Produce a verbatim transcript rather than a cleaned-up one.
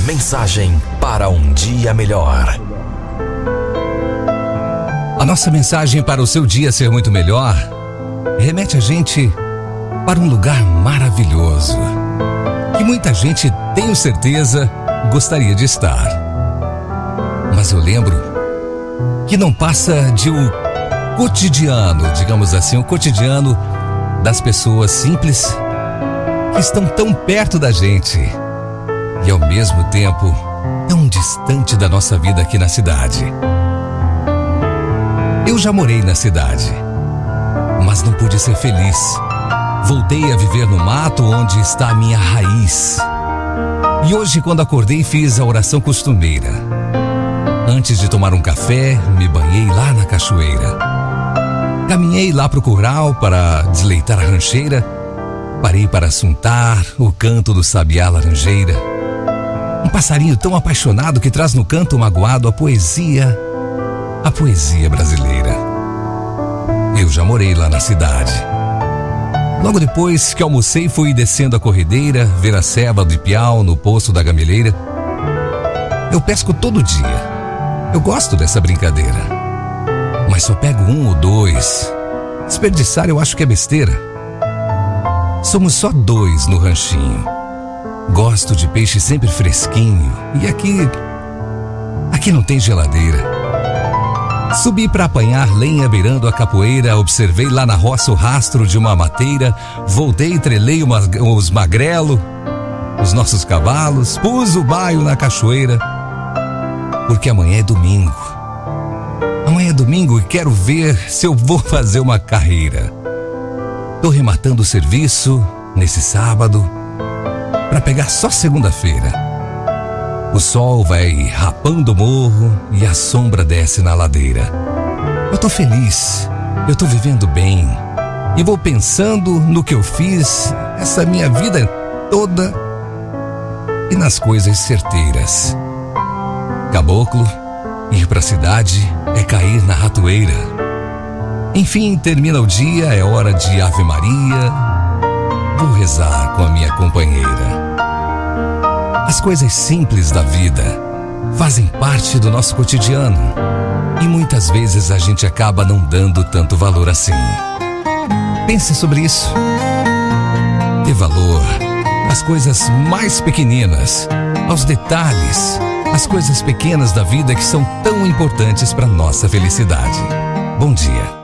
Mensagem para um dia melhor. A nossa mensagem para o seu dia ser muito melhor remete a gente para um lugar maravilhoso, que muita gente, tenho certeza, gostaria de estar. Mas eu lembro que não passa de um cotidiano, digamos assim, o cotidiano das pessoas simples que estão tão perto da gente e ao mesmo tempo tão distante da nossa vida aqui na cidade. Eu já morei na cidade, mas não pude ser feliz. Voltei a viver no mato onde está a minha raiz. E hoje, quando acordei, fiz a oração costumeira. Antes de tomar um café, me banhei lá na cachoeira. Caminhei lá pro curral para deleitar a rancheira. Parei para assuntar o canto do sabiá laranjeira. Um passarinho tão apaixonado que traz no canto magoado a poesia, a poesia brasileira. Eu já morei lá na cidade. Logo depois que almocei, fui descendo a corredeira, ver a ceva de piau no poço da gameleira. Eu pesco todo dia. Eu gosto dessa brincadeira. Mas só pego um ou dois. Desperdiçar eu acho que é besteira. Somos só dois no ranchinho. Gosto de peixe sempre fresquinho. E aqui... Aqui não tem geladeira. Subi para apanhar lenha beirando a capoeira. Observei lá na roça o rastro de uma mateira. Voltei e trelei uma, os magrelo, os nossos cavalos. Pus o baio na cachoeira. Porque amanhã é domingo. Amanhã é domingo e quero ver se eu vou fazer uma carreira. Tô rematando o serviço nesse sábado para pegar só segunda-feira. O sol vai rapando o morro e a sombra desce na ladeira. Eu tô feliz, eu tô vivendo bem e vou pensando no que eu fiz essa minha vida toda e nas coisas certeiras. Caboclo, ir pra cidade é cair na ratoeira. Enfim, termina o dia, é hora de Ave Maria. Vou rezar com a minha companheira. As coisas simples da vida fazem parte do nosso cotidiano e muitas vezes a gente acaba não dando tanto valor assim. Pense sobre isso. Dê valor às coisas mais pequeninas, aos detalhes, às coisas pequenas da vida que são tão importantes para nossa felicidade. Bom dia.